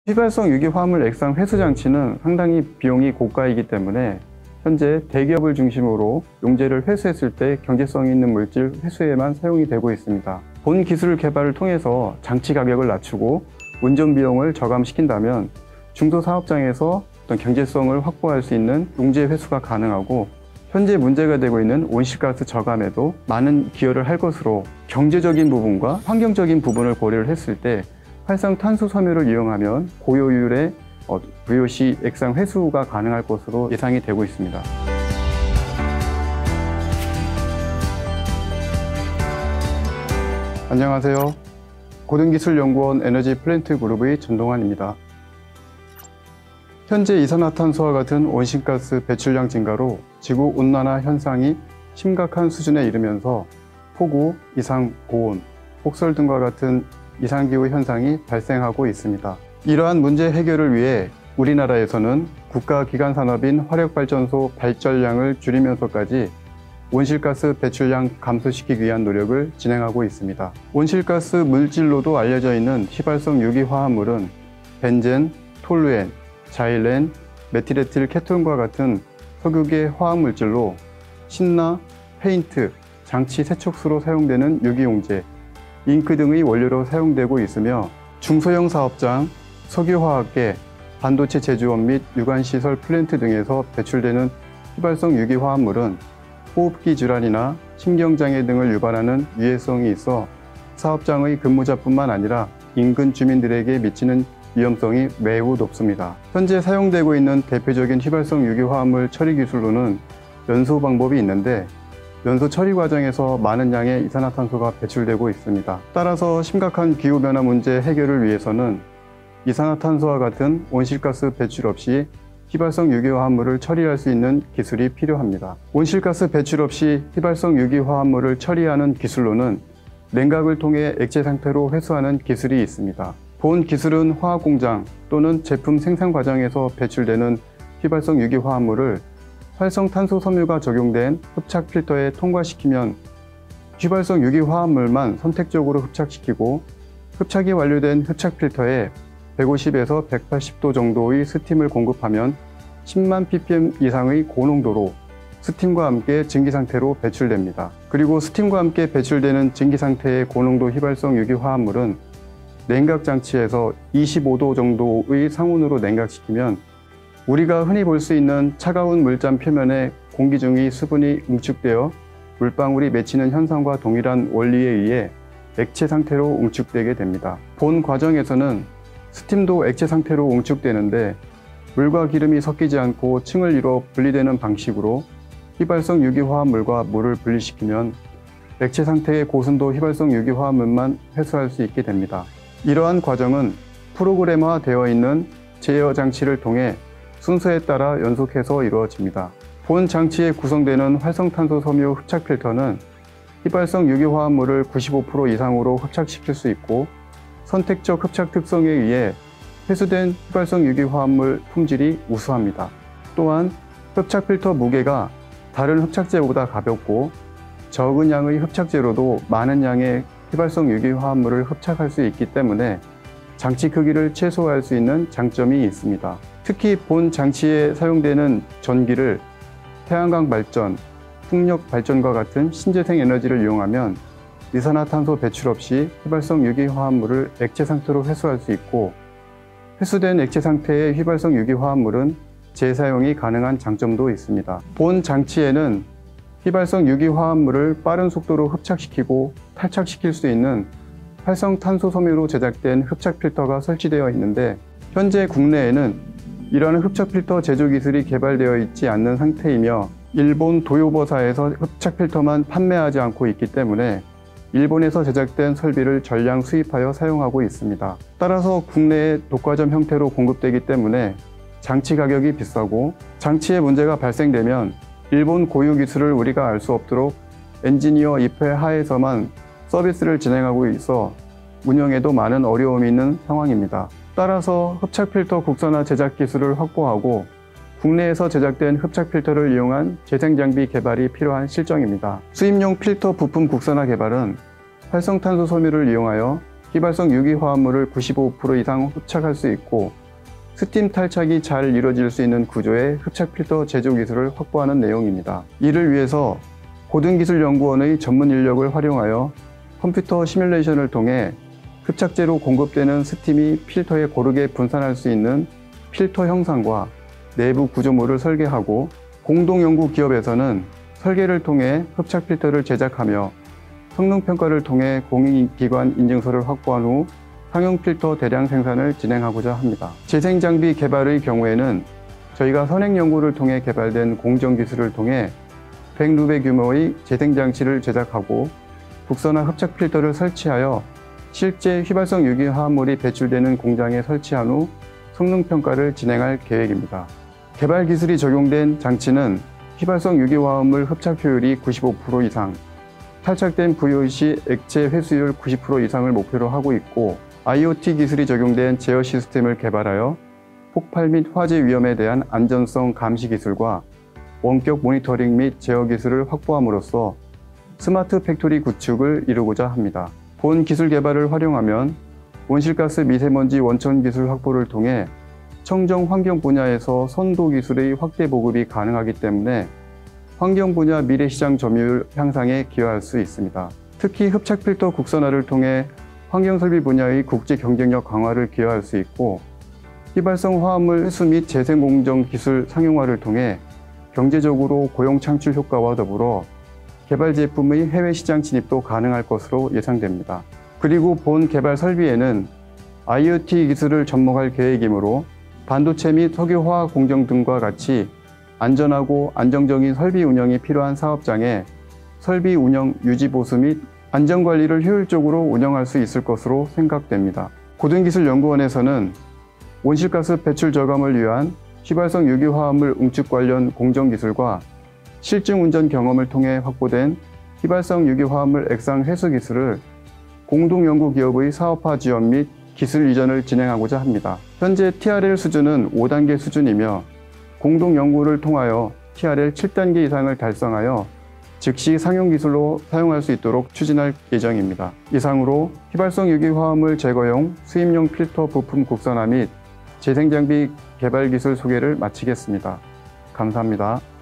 휘발성 유기화합물 액상 회수 장치는 상당히 비용이 고가이기 때문에 현재 대기업을 중심으로 용제를 회수했을 때 경제성이 있는 물질 회수에만 사용이 되고 있습니다. 본 기술 개발을 통해서 장치 가격을 낮추고 운전 비용을 저감시킨다면 중소사업장에서 어떤 경제성을 확보할 수 있는 용제 회수가 가능하고, 현재 문제가 되고 있는 온실가스 저감에도 많은 기여를 할 것으로, 경제적인 부분과 환경적인 부분을 고려를 했을 때 활성탄소 섬유를 이용하면 고효율의 VOC 액상 회수가 가능할 것으로 예상이 되고 있습니다. 안녕하세요. 고등기술연구원 에너지플랜트 그룹의 전동환입니다. 현재 이산화탄소와 같은 온실가스 배출량 증가로 지구온난화 현상이 심각한 수준에 이르면서 폭우, 이상 고온, 폭설 등과 같은 이상기후 현상이 발생하고 있습니다. 이러한 문제 해결을 위해 우리나라에서는 국가기관산업인 화력발전소 발전량을 줄이면서까지 온실가스 배출량 감소시키기 위한 노력을 진행하고 있습니다. 온실가스 물질로도 알려져 있는 휘발성 유기화합물은 벤젠, 톨루엔, 자일렌, 메틸에틸 케톤과 같은 석유계 화학물질로 신나, 페인트, 장치 세척수로 사용되는 유기용제, 잉크 등의 원료로 사용되고 있으며, 중소형 사업장, 석유화학계, 반도체 제조업 및 유관시설 플랜트 등에서 배출되는 휘발성 유기화합물은 호흡기 질환이나 신경장애 등을 유발하는 위해성이 있어 사업장의 근무자뿐만 아니라 인근 주민들에게 미치는 위험성이 매우 높습니다. 현재 사용되고 있는 대표적인 휘발성 유기화합물 처리 기술로는 연소 방법이 있는데, 연소 처리 과정에서 많은 양의 이산화탄소가 배출되고 있습니다. 따라서 심각한 기후변화 문제 해결을 위해서는 이산화탄소와 같은 온실가스 배출 없이 휘발성 유기화합물을 처리할 수 있는 기술이 필요합니다. 온실가스 배출 없이 휘발성 유기화합물을 처리하는 기술로는 냉각을 통해 액체 상태로 회수하는 기술이 있습니다. 본 기술은 화학공장 또는 제품 생산 과정에서 배출되는 휘발성 유기화합물을 활성탄소 섬유가 적용된 흡착 필터에 통과시키면 휘발성 유기화합물만 선택적으로 흡착시키고, 흡착이 완료된 흡착 필터에 150에서 180도 정도의 스팀을 공급하면 10만 ppm 이상의 고농도로 스팀과 함께 증기 상태로 배출됩니다. 그리고 스팀과 함께 배출되는 증기 상태의 고농도 휘발성 유기화합물은 냉각 장치에서 25도 정도의 상온으로 냉각시키면 우리가 흔히 볼 수 있는 차가운 물잔 표면에 공기 중의 수분이 응축되어 물방울이 맺히는 현상과 동일한 원리에 의해 액체 상태로 응축되게 됩니다. 본 과정에서는 스팀도 액체 상태로 응축되는데, 물과 기름이 섞이지 않고 층을 이뤄 분리되는 방식으로 휘발성 유기화합물과 물을 분리시키면 액체 상태의 고순도 휘발성 유기화합물만 회수할 수 있게 됩니다. 이러한 과정은 프로그램화 되어 있는 제어 장치를 통해 순서에 따라 연속해서 이루어집니다. 본 장치에 구성되는 활성탄소 섬유 흡착 필터는 휘발성 유기화합물을 95% 이상으로 흡착시킬 수 있고, 선택적 흡착 특성에 의해 회수된 휘발성 유기화합물 품질이 우수합니다. 또한 흡착 필터 무게가 다른 흡착제보다 가볍고, 적은 양의 흡착제로도 많은 양의 휘발성 유기화합물을 흡착할 수 있기 때문에 장치 크기를 최소화할 수 있는 장점이 있습니다. 특히 본 장치에 사용되는 전기를 태양광 발전, 풍력 발전과 같은 신재생 에너지를 이용하면 이산화탄소 배출 없이 휘발성 유기화합물을 액체 상태로 회수할 수 있고, 회수된 액체 상태의 휘발성 유기화합물은 재사용이 가능한 장점도 있습니다. 본 장치에는 휘발성 유기화합물을 빠른 속도로 흡착시키고 탈착시킬 수 있는 활성탄소 섬유로 제작된 흡착 필터가 설치되어 있는데, 현재 국내에는 이러한 흡착 필터 제조 기술이 개발되어 있지 않는 상태이며, 일본 도요버사에서 흡착 필터만 판매하지 않고 있기 때문에 일본에서 제작된 설비를 전량 수입하여 사용하고 있습니다. 따라서 국내에 독과점 형태로 공급되기 때문에 장치 가격이 비싸고, 장치에 문제가 발생되면 일본 고유 기술을 우리가 알 수 없도록 엔지니어 입회 하에서만 서비스를 진행하고 있어 운영에도 많은 어려움이 있는 상황입니다. 따라서 흡착 필터 국산화 제작 기술을 확보하고 국내에서 제작된 흡착 필터를 이용한 재생장비 개발이 필요한 실정입니다. 수입용 필터 부품 국산화 개발은 활성탄소 섬유를 이용하여 휘발성 유기화합물을 95% 이상 흡착할 수 있고 스팀 탈착이 잘 이루어질 수 있는 구조의 흡착 필터 제조 기술을 확보하는 내용입니다. 이를 위해서 고등기술연구원의 전문 인력을 활용하여 컴퓨터 시뮬레이션을 통해 흡착제로 공급되는 스팀이 필터에 고르게 분산할 수 있는 필터 형상과 내부 구조물을 설계하고, 공동연구 기업에서는 설계를 통해 흡착 필터를 제작하며 성능평가를 통해 공익기관 인증서를 확보한 후 상용 필터 대량 생산을 진행하고자 합니다. 재생장비 개발의 경우에는 저희가 선행연구를 통해 개발된 공정기술을 통해 100루베 규모의 재생장치를 제작하고 국선화 흡착 필터를 설치하여 실제 휘발성 유기화합물이 배출되는 공장에 설치한 후 성능평가를 진행할 계획입니다. 개발 기술이 적용된 장치는 휘발성 유기화합물 흡착 효율이 95% 이상, 탈착된 부유 시 액체 회수율 90% 이상을 목표로 하고 있고, IoT 기술이 적용된 제어 시스템을 개발하여 폭발 및 화재 위험에 대한 안전성 감시 기술과 원격 모니터링 및 제어 기술을 확보함으로써 스마트 팩토리 구축을 이루고자 합니다. 본 기술 개발을 활용하면 온실가스 미세먼지 원천 기술 확보를 통해 청정 환경 분야에서 선도 기술의 확대 보급이 가능하기 때문에 환경 분야 미래 시장 점유율 향상에 기여할 수 있습니다. 특히 흡착 필터 국선화를 통해 환경 설비 분야의 국제 경쟁력 강화를 기여할 수 있고, 휘발성 화합물 회수 및 재생 공정 기술 상용화를 통해 경제적으로 고용 창출 효과와 더불어 개발 제품의 해외 시장 진입도 가능할 것으로 예상됩니다. 그리고 본 개발 설비에는 IoT 기술을 접목할 계획이므로 반도체 및 석유화학 공정 등과 같이 안전하고 안정적인 설비 운영이 필요한 사업장에 설비 운영 유지 보수 및 안전관리를 효율적으로 운영할 수 있을 것으로 생각됩니다. 고등기술연구원에서는 온실가스 배출 저감을 위한 휘발성 유기화합물 응축 관련 공정기술과 실증 운전 경험을 통해 확보된 휘발성 유기화합물 액상 회수 기술을 공동연구기업의 사업화 지원 및 기술 이전을 진행하고자 합니다. 현재 TRL 수준은 5단계 수준이며 공동연구를 통하여 TRL 7단계 이상을 달성하여 즉시 상용기술로 사용할 수 있도록 추진할 예정입니다. 이상으로 휘발성 유기화합물 제거용 수입용 필터 부품 국선화 및 재생장비 개발 기술 소개를 마치겠습니다. 감사합니다.